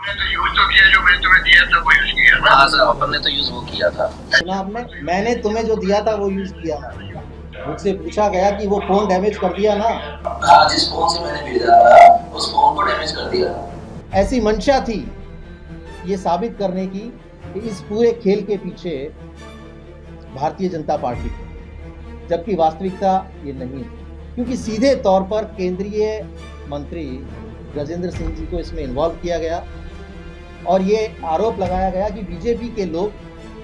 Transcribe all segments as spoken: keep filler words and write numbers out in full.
तो यूज तो किया, जो मैं तुम्हें दिया था वो यूज किया ना। हाँ सर, अपन ने तो यूज वो किया था। सुना आपने? मैंने तुम्हें जो दिया था वो यूज किया ना। मुझसे पूछा गया कि वो फोन डैमेज कर दिया ना। हाँ, जिस फोन से मैंने भेजा था उस फोन को डैमेज कर दिया। ऐसी मंशा थी ये साबित करने की कि इस पूरे खेल के पीछे भारतीय जनता पार्टी थी, जबकि वास्तविकता ये नहीं है, क्योंकि सीधे तौर पर केंद्रीय मंत्री गजेंद्र सिंह जी को इसमें इन्वॉल्व किया गया और ये आरोप लगाया गया कि बीजेपी के लोग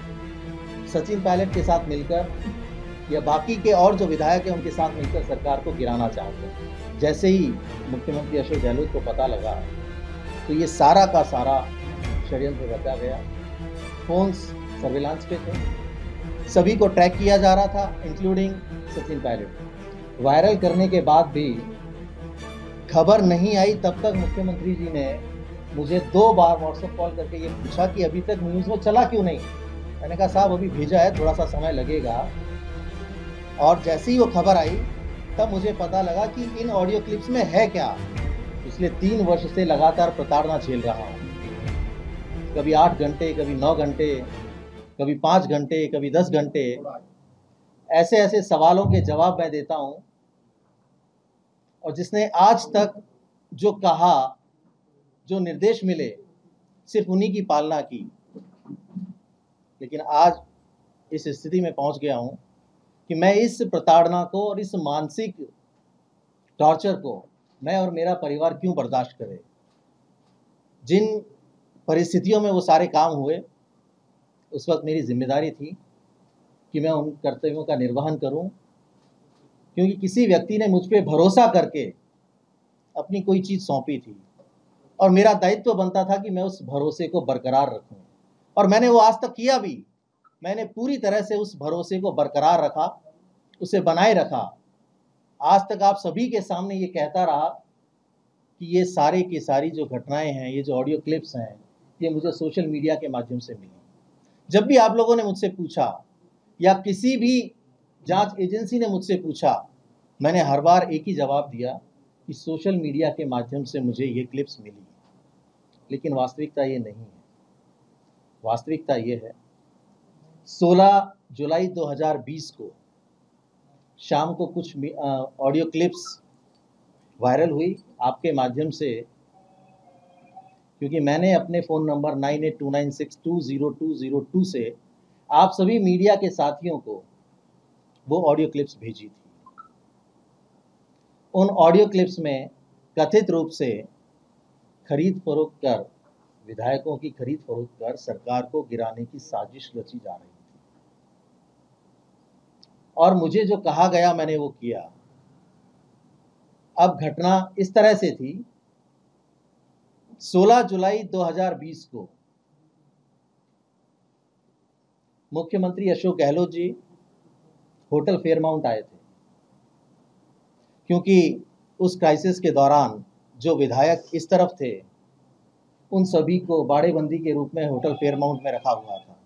सचिन पायलट के साथ मिलकर या बाकी के और जो विधायक हैं उनके साथ मिलकर सरकार को गिराना चाहते हैं। जैसे ही मुख्यमंत्री अशोक गहलोत को पता लगा तो ये सारा का सारा षड्यंत्र रचा गया। फोन्स सर्विलांस पे थे, सभी को ट्रैक किया जा रहा था, इंक्लूडिंग सचिन पायलट। वायरल करने के बाद भी खबर नहीं आई, तब तक मुख्यमंत्री जी ने मुझे दो बार व्हाट्सएप कॉल करके ये पूछा कि अभी तक न्यूज़ में चला क्यों नहीं। मैंने कहा साहब अभी भेजा है, थोड़ा सा समय लगेगा। और जैसे ही वो खबर आई तब मुझे पता लगा कि इन ऑडियो क्लिप्स में है क्या। पिछले तीन वर्ष से लगातार प्रताड़ना झेल रहा हूँ, कभी आठ घंटे, कभी नौ घंटे, कभी पाँच घंटे, कभी दस घंटे, ऐसे ऐसे सवालों के जवाब मैं देता हूँ। और जिसने आज तक जो कहा, जो निर्देश मिले, सिर्फ उन्हीं की पालना की। लेकिन आज इस स्थिति में पहुंच गया हूं कि मैं इस प्रताड़ना को और इस मानसिक टॉर्चर को मैं और मेरा परिवार क्यों बर्दाश्त करें। जिन परिस्थितियों में वो सारे काम हुए, उस वक्त मेरी जिम्मेदारी थी कि मैं उन कर्तव्यों का निर्वहन करूं, क्योंकि किसी व्यक्ति ने मुझ पर भरोसा करके अपनी कोई चीज़ सौंपी थी और मेरा दायित्व बनता था कि मैं उस भरोसे को बरकरार रखूं। और मैंने वो आज तक किया भी। मैंने पूरी तरह से उस भरोसे को बरकरार रखा, उसे बनाए रखा। आज तक आप सभी के सामने ये कहता रहा कि ये सारे की सारी जो घटनाएं हैं, ये जो ऑडियो क्लिप्स हैं, ये मुझे सोशल मीडिया के माध्यम से मिली। जब भी आप लोगों ने मुझसे पूछा या किसी भी जांच एजेंसी ने मुझसे पूछा, मैंने हर बार एक ही जवाब दिया कि सोशल मीडिया के माध्यम से मुझे ये क्लिप्स मिली। लेकिन वास्तविकता ये नहीं है। वास्तविकता ये है, सोलह जुलाई दो हज़ार बीस को शाम को कुछ ऑडियो क्लिप्स वायरल हुई आपके माध्यम से, क्योंकि मैंने अपने phone number nine eight two nine six two zero two zero two से आप सभी मीडिया के साथियों को वो ऑडियो क्लिप्स भेजी थी। उन ऑडियो क्लिप्स में कथित रूप से खरीद फरोख्त कर, विधायकों की खरीद फरोख्त कर सरकार को गिराने की साजिश रची जा रही थी। और मुझे जो कहा गया मैंने वो किया। अब घटना इस तरह से थी, सोलह जुलाई दो हज़ार बीस को मुख्यमंत्री अशोक गहलोत जी होटल फेयरमाउंट आए थे, क्योंकि उस क्राइसिस के दौरान जो विधायक इस तरफ थे उन सभी को बाड़ेबंदी के रूप में होटल फेयरमाउंट में रखा हुआ था।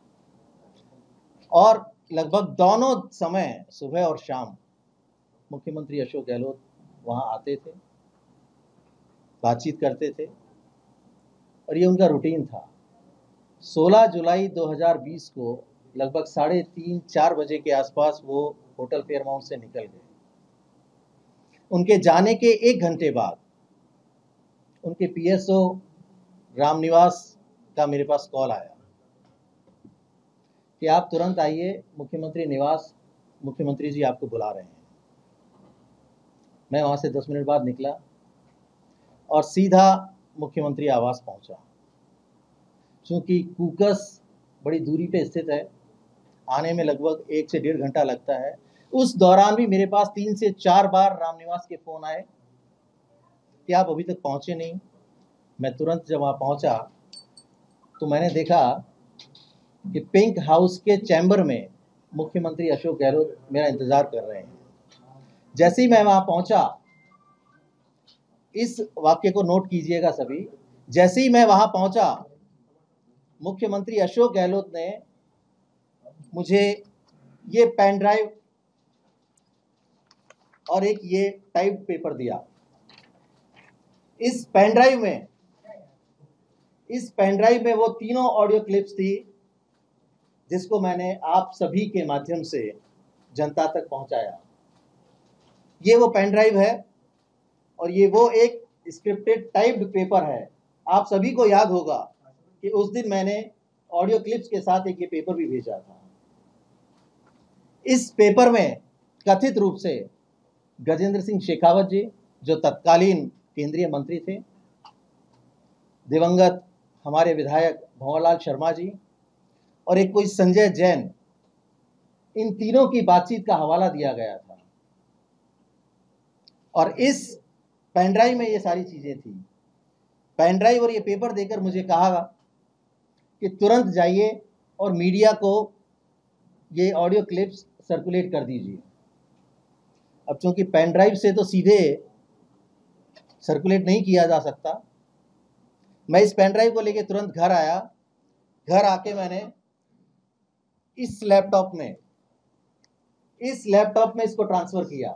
और लगभग दोनों समय, सुबह और शाम, मुख्यमंत्री अशोक गहलोत वहां आते थे, बातचीत करते थे और ये उनका रूटीन था। सोलह जुलाई दो हज़ार बीस को लगभग साढ़े तीन चार बजे के आसपास वो होटल फेयरमाउंट से निकल गए। उनके जाने के एक घंटे बाद उनके पीएसओ रामनिवास का मेरे पास कॉल आया कि आप तुरंत आइए, मुख्यमंत्री निवास, मुख्यमंत्री जी आपको बुला रहे हैं। मैं वहाँ से दस मिनट बाद निकला और सीधा मुख्यमंत्री आवास पहुँचा। चूँकि कूकस बड़ी दूरी पे स्थित है, आने में लगभग एक से डेढ़ घंटा लगता है। उस दौरान भी मेरे पास तीन से चार बार रामनिवास के फ़ोन आए कि आप अभी तक पहुँचे नहीं। मैं तुरंत जब वहाँ पहुँचा तो मैंने देखा कि पिंक हाउस के चैम्बर में मुख्यमंत्री अशोक गहलोत मेरा इंतज़ार कर रहे हैं। जैसे ही मैं वहाँ पहुँचा, इस वाक्य को नोट कीजिएगा सभी, जैसे ही मैं वहाँ पहुँचा, मुख्यमंत्री अशोक गहलोत ने मुझे ये पेन ड्राइव और एक ये टाइप पेपर दिया। इस पेन ड्राइव में इस पेन ड्राइव में वो तीनों ऑडियो क्लिप्स थी जिसको मैंने आप सभी के माध्यम से जनता तक पहुंचाया। ये वो पेन ड्राइव है और ये वो एक स्क्रिप्टेड टाइप्ड पेपर है। आप सभी को याद होगा कि उस दिन मैंने ऑडियो क्लिप्स के साथ एक ये पेपर भी भेजा था। इस पेपर में कथित रूप से गजेंद्र सिंह शेखावत जी, जो तत्कालीन केंद्रीय मंत्री थे, दिवंगत हमारे विधायक भंवरलाल शर्मा जी और एक कोई संजय जैन, इन तीनों की बातचीत का हवाला दिया गया था। और इस पेन ड्राइव में ये सारी चीजें थी। पेन ड्राइव और ये पेपर देकर मुझे कहा कि तुरंत जाइए और मीडिया को ये ऑडियो क्लिप्स सर्कुलेट कर दीजिए। अब चूंकि पेन ड्राइव से तो सीधे सर्कुलेट नहीं किया जा सकता, मैं इस पेन ड्राइव को लेकर तुरंत घर आया। घर आके मैंने इस लैपटॉप में इस लैपटॉप में इसको ट्रांसफर किया।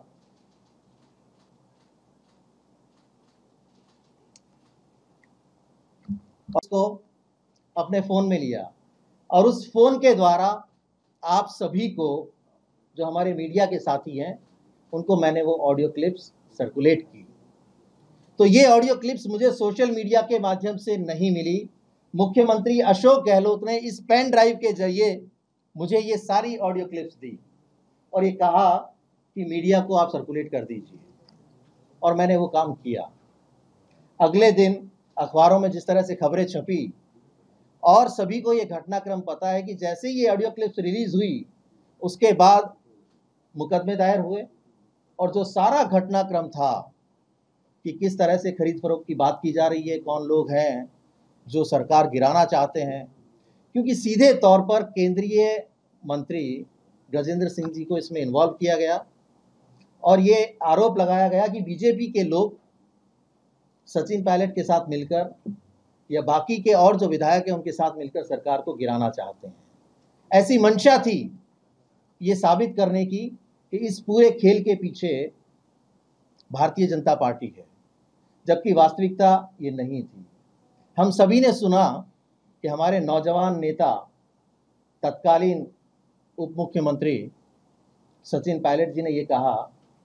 उसको अपने फोन में लिया और उस फोन के द्वारा आप सभी को, जो हमारे मीडिया के साथी हैं, उनको मैंने वो ऑडियो क्लिप्स सर्कुलेट की। तो ये ऑडियो क्लिप्स मुझे सोशल मीडिया के माध्यम से नहीं मिली। मुख्यमंत्री अशोक गहलोत ने इस पेन ड्राइव के जरिए मुझे ये सारी ऑडियो क्लिप्स दी और ये कहा कि मीडिया को आप सर्कुलेट कर दीजिए, और मैंने वो काम किया। अगले दिन अखबारों में जिस तरह से खबरें छपी, और सभी को ये घटनाक्रम पता है कि जैसे ही ये ऑडियो क्लिप्स रिलीज हुई उसके बाद मुकदमे दायर हुए, और जो सारा घटनाक्रम था कि किस तरह से खरीद फरोख्त की बात की जा रही है, कौन लोग हैं जो सरकार गिराना चाहते हैं, क्योंकि सीधे तौर पर केंद्रीय मंत्री गजेंद्र सिंह जी को इसमें इन्वॉल्व किया गया और ये आरोप लगाया गया कि बीजेपी के लोग सचिन पायलट के साथ मिलकर या बाकी के और जो विधायक हैं उनके साथ मिलकर सरकार को गिराना चाहते हैं। ऐसी मंशा थी ये साबित करने की कि इस पूरे खेल के पीछे भारतीय जनता पार्टी है, जबकि वास्तविकता ये नहीं थी। हम सभी ने सुना कि हमारे नौजवान नेता तत्कालीन उप मुख्यमंत्री सचिन पायलट जी ने ये कहा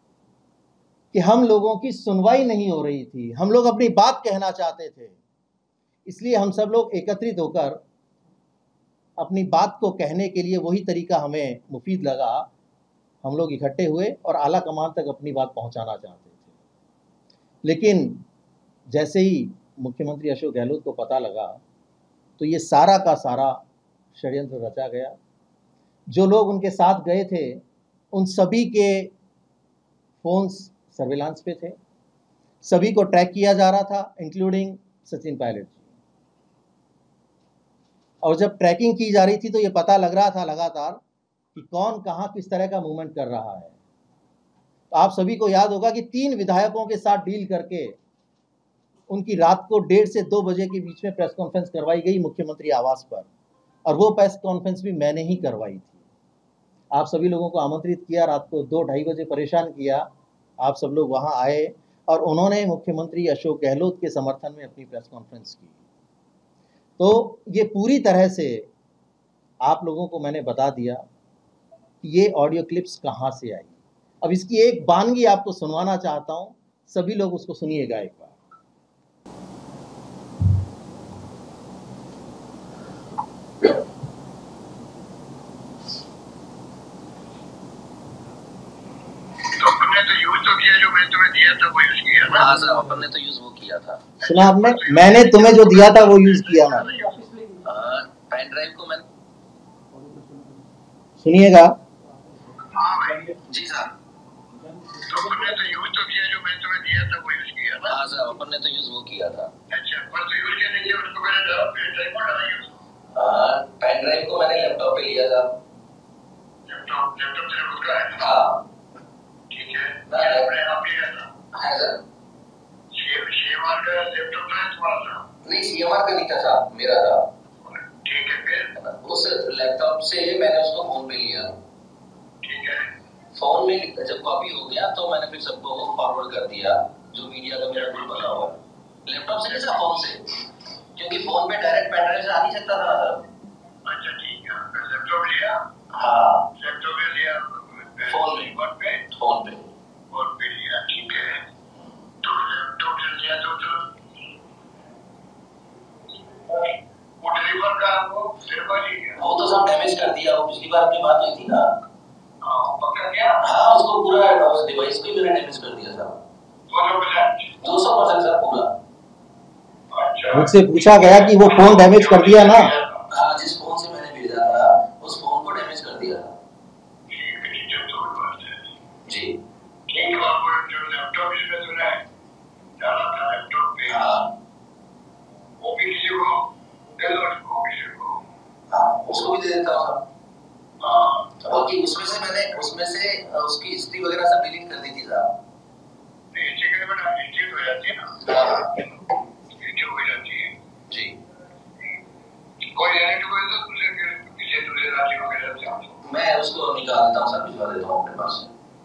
कि हम लोगों की सुनवाई नहीं हो रही थी, हम लोग अपनी बात कहना चाहते थे, इसलिए हम सब लोग एकत्रित होकर अपनी बात को कहने के लिए वही तरीका हमें मुफीद लगा, हम लोग इकट्ठे हुए और आला कमान तक अपनी बात पहुंचाना चाहते थे। लेकिन जैसे ही मुख्यमंत्री अशोक गहलोत को पता लगा तो ये सारा का सारा षड्यंत्र रचा गया। जो लोग उनके साथ गए थे उन सभी के फोन्स सर्विलांस पे थे, सभी को ट्रैक किया जा रहा था, इंक्लूडिंग सचिन पायलट जी। और जब ट्रैकिंग की जा रही थी तो ये पता लग रहा था लगातार कि कौन कहां किस तरह का मूवमेंट कर रहा है। तो आप सभी को याद होगा कि तीन विधायकों के साथ डील करके उनकी रात को डेढ़ से दो बजे के बीच में प्रेस कॉन्फ्रेंस करवाई गई मुख्यमंत्री आवास पर, और वो प्रेस कॉन्फ्रेंस भी मैंने ही करवाई थी। आप सभी लोगों को आमंत्रित किया, रात को दो ढाई बजे परेशान किया, आप सब लोग वहां आए और उन्होंने मुख्यमंत्री अशोक गहलोत के समर्थन में अपनी प्रेस कॉन्फ्रेंस की। तो ये पूरी तरह से आप लोगों को मैंने बता दिया कि ये ऑडियो क्लिप्स कहाँ से आई। अब इसकी एक बानगी आपको सुनवाना चाहता हूँ, सभी लोग उसको सुनिएगा एक बार। हाँ सर, अपन ने तो यूज वो किया था। सुना आपने? मैंने तुम्हें जो दिया था वो यूज किया ना। पेन ड्राइव को मैंने, सुनिएगा। जी सर। अपन ने तो यूज तो किया, जो मैंने तुम्हें दिया था वो यूज किया ना। हाँ सर, अपन ने तो यूज वो किया था। अच्छा, पर तो यूज किया नहीं, उसको मैंने ड्राइव पर डाला यूज। हाँ, पेन ड्राइव को मैंने लैपटॉप पे लिया था। लैपटॉप लैपटॉप से खुद का है। हाँ ठीक है, मैं अपने आप लिया था। है सर। सीएमआर का लैपटॉप था तुम्हारा था? नहीं, सीएमआर का नहीं था साहब, मेरा था। ठीक है, फिर उस लैपटॉप से मैंने उसको फोन पे लिया। ठीक है, फोन में जब कॉपी हो गया तो मैंने फिर सबको फॉरवर्ड कर दिया, जो मीडिया का मेरा ग्रुप बना हुआ। लैपटॉप से नहीं सर, फोन से। क्योंकि फोन पे डायरेक्ट पेन ड्राइव से आ नहीं सकता था सर। अच्छा ठीक है, लैपटॉप लिया? हाँ लैपटॉप में लिया, फोन में फोन पे फोन पे फोन पे लिया, ठीक है। तो लैपटॉप से लिया तो तो वो डिलीवर का वो डिलीवर ही है, वो तो सब डैमेज कर दिया। वो पिछली बार अपनी बात हुई थी ना। हाँ पकड़ गया। हाँ उसको पूरा उस डिवाइस को ही मैंने डैमेज कर दिया सर। दो सौ परसेंट सर पूरा। अच्छा, मुझसे पूछा गया कि वो फोन डैमेज कर दिया ना। हाँ जिस फोन से मैंने भेजा था उस फोन को डैमेज कर दिया था। ठीक है, ठीक है, तो बात है जी ठीक है। आपको जो लैपटॉप इसमें सुना है डाला था लैपटॉप पे, हाँ वो भी किसी को दे दो, उसको किसी को। हाँ उसको भी दे देता हूँ सर। हाँ बाकी उसमें से मैंने उसमें से उसकी हिस्ट्री वगैरह सब डिलीट कर दी थी साहब। हिस्ट्री के बना हिस्ट्री हो जाती है ना, हाँ हिस्ट्री हो जाती है जी। कोई एडिट हुए तो दूसरे के किसी दूसरे राज्य में भेज देता हूँ, मैं उसको निकाल देता हूँ सर, भिजवा देता हूँ अपने पास।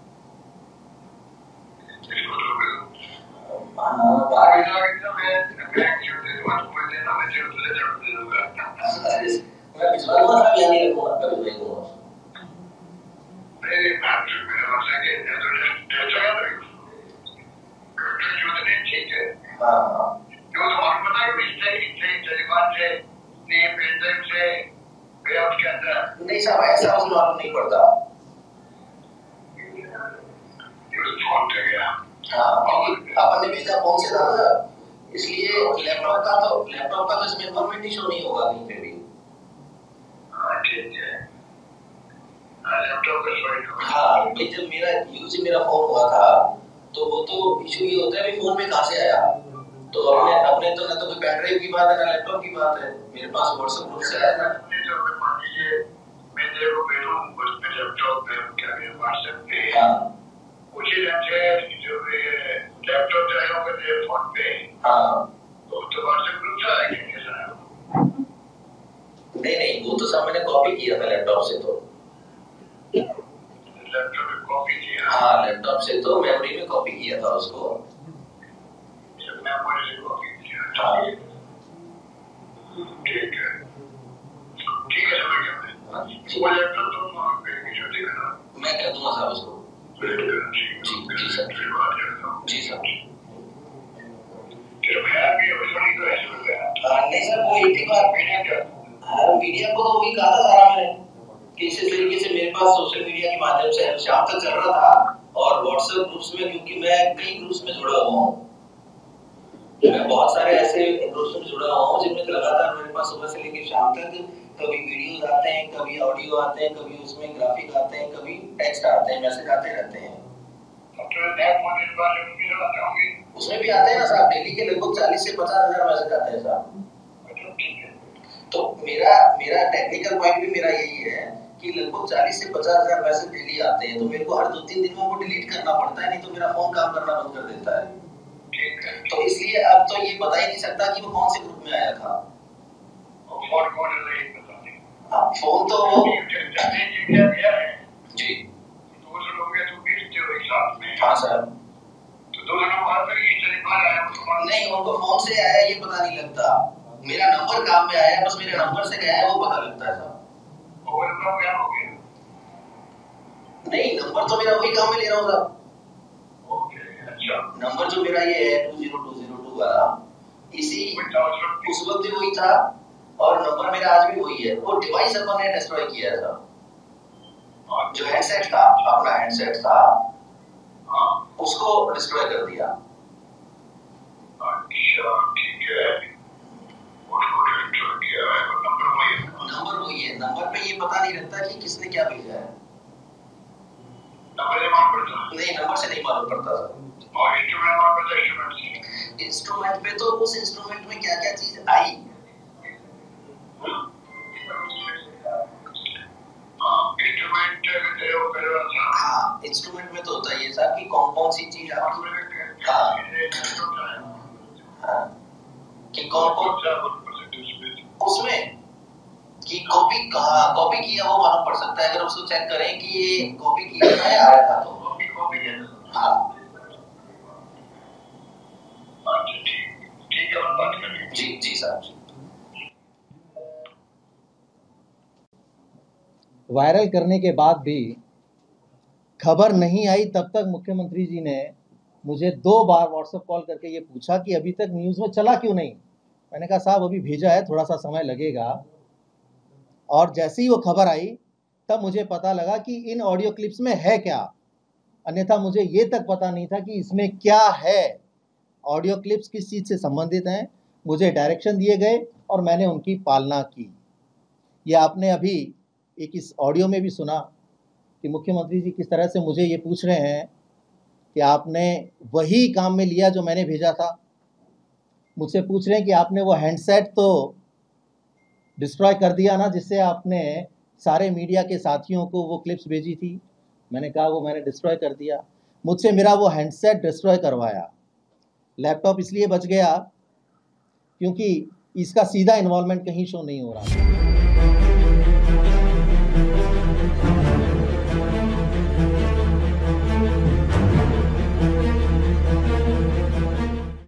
इसको तो भेजो। हाँ आगे बाकी जाके तो मैं मैं क्यों दे दूँ, तुम्हें देना मैं तेरे दूसरे जगह दे दूँगा। मैं भिजवा दूंगा साहब, यहाँ नहीं रखूंगा, कभी भेज दूंगा। नहीं मैं मेरा मसला है कि तो ऐसा है तो जो ठीक है। हाँ हाँ जो तुम्हारा पता है कि इससे इससे जजमान से नहीं पेंडेंट से गया उसके अंदर नहीं साहब ऐसा मुझे मालूम नहीं पड़ता। फोन कर गया। हाँ अपन ने भेजा फोन से था ना, इसलिए लैपटॉप का तो लैपटॉप का तो इसमें इन्फॉर्मेशन शो नहीं होगा कहीं पे भी। हाँ ठीक है, लैपटॉप का सॉरी। हाँ भाई जब मेरा यूज मेरा फोन हुआ था तो वो तो इशू ये होता है कि फोन में कहाँ से आया। तो अपने अपने तो ना तो कोई पेन ड्राइव की बात है ना लैपटॉप की बात है, मेरे पास व्हाट्सएप ग्रुप से आया था। मान लीजिए मैं तेरे को भेजूं उस पे लैपटॉप पे क्या है व्हाट्सएप पे, हाँ उसी टाइम से जो ये लैपटॉप जो है वो तेरे फोन पे, हाँ तो तो व्हाट्सएप ग्रुप से आएगा कैसा है? नहीं नहीं वो तो सब मैंने कॉपी किया था लैपटॉप से। तो लैपटॉप पे कॉपी किया? हाँ लैपटॉप से तो मेमोरी में कॉपी किया था उसको। मेमोरी से कॉपी किया? हाँ ठीक है, ठीक है समझ गया मैं। वो लैपटॉप तुम वहाँ पे जो देखना मैं कर दूंगा साहब उसको। जी जी सर जी सर। हाँ नहीं सर वो एक ही बार हाँ मीडिया को तो वही कहा था सारा मैंने कि इस तरीके से मेरे पास सोशल मीडिया के माध्यम से शाम तक चल रहा था और व्हाट्सएप ग्रुप्स में, क्योंकि मैं कई ग्रुप्स में जुड़ा हुआ हूँ, मैं बहुत सारे ऐसे ग्रुप्स में जुड़ा हुआ हूँ जिनमें लगातार मेरे पास सुबह से लेकर शाम तक कभी वीडियोस आते हैं, कभी ऑडियो आते हैं, कभी उसमें ग्राफिक आते हैं, कभी टेक्स्ट आते हैं, मैसेज आते रहते हैं। उसमें भी आते हैं ना साहब, डेली के लगभग चालीस से पचास हजार मैसेज आते हैं साहब। तो मेरा मेरा टेक्निकल पॉइंट भी मेरा यही है कि लगभग चालीस से पचास हजार मैसेज डेली आते हैं, तो मेरे को हर दो तीन दिन में वो डिलीट करना पड़ता है, नहीं तो मेरा फोन काम करना बंद कर देता है। तो इसलिए अब तो ये बता ही नहीं सकता कि वो कौन से ग्रुप में आया था। फोन कौन है ये बता दें। हाँ फोन तो वो जी दो सौ लोग हैं तो भेजते हो एक साथ में। हाँ सर। तो दो सौ लोग बात करेंगे चलिए बाहर आया नहीं उनको फोन से आया ये पता नहीं लगता, मेरा नंबर काम में आया, बस मेरे नंबर से गया है वो पता लगता है साहब। और नंबर क्या हो गया? नहीं नंबर तो मेरा वही काम में ले रहा हूँ साहब। ओके अच्छा, नंबर जो मेरा ये है two zero two zero two वाला, इसी उस वक्त भी वही था और नंबर मेरा आज भी वही है। वो डिवाइस अपन ने डिस्ट्रॉय किया है साहब, जो हैंडसेट था अपना हैंडसेट था उसको डिस्ट्रॉय कर दिया। अच्छा ठीक है, उसको डिस्ट्रॉय किया है, नंबर वही है। नंबर वही है, नंबर पे ये पता नहीं रहता कि किसने क्या भेजा है। नंबर से मालूम पड़ता? नहीं नंबर से नहीं मालूम पड़ता सर। और इंस्ट्रूमेंट मालूम पड़ता? इंस्ट्रूमेंट से इंस्ट्रूमेंट पे तो उस इंस्ट्रूमेंट में क्या क्या चीज आई। हाँ इंस्ट्रूमेंट में तो होता ही है साहब कि कौन कौन सी चीज आपकी हाँ हाँ कि कौन कौन उसमें कि कॉपी कहाँ कॉपी किया वो मालूम पड़ सकता है अगर उसको चेक करें कि ये कॉपी किया है आया था तो हाँ ठीक है, बात करेंगे। जी जी साहब। वायरल करने के बाद भी खबर नहीं आई, तब तक मुख्यमंत्री जी ने मुझे दो बार व्हाट्सएप कॉल करके ये पूछा कि अभी तक न्यूज़ में चला क्यों नहीं। मैंने कहा साहब अभी भेजा है, थोड़ा सा समय लगेगा। और जैसे ही वो खबर आई तब मुझे पता लगा कि इन ऑडियो क्लिप्स में है क्या, अन्यथा मुझे ये तक पता नहीं था कि इसमें क्या है। ऑडियो क्लिप्स किस चीज़ से संबंधित हैं, मुझे डायरेक्शन दिए गए और मैंने उनकी पालना की। ये आपने अभी एक इस ऑडियो में भी सुना कि मुख्यमंत्री जी किस तरह से मुझे ये पूछ रहे हैं कि आपने वही काम में लिया जो मैंने भेजा था। मुझसे पूछ रहे हैं कि आपने वो हैंडसेट तो डिस्ट्रॉय कर दिया ना, जिससे आपने सारे मीडिया के साथियों को वो क्लिप्स भेजी थी। मैंने कहा वो मैंने डिस्ट्रॉय कर दिया। मुझसे मेरा वो हैंडसेट डिस्ट्रॉय करवाया। लैपटॉप इसलिए बच गया क्योंकि इसका सीधा इन्वॉल्वमेंट कहीं शो नहीं हो रहा था।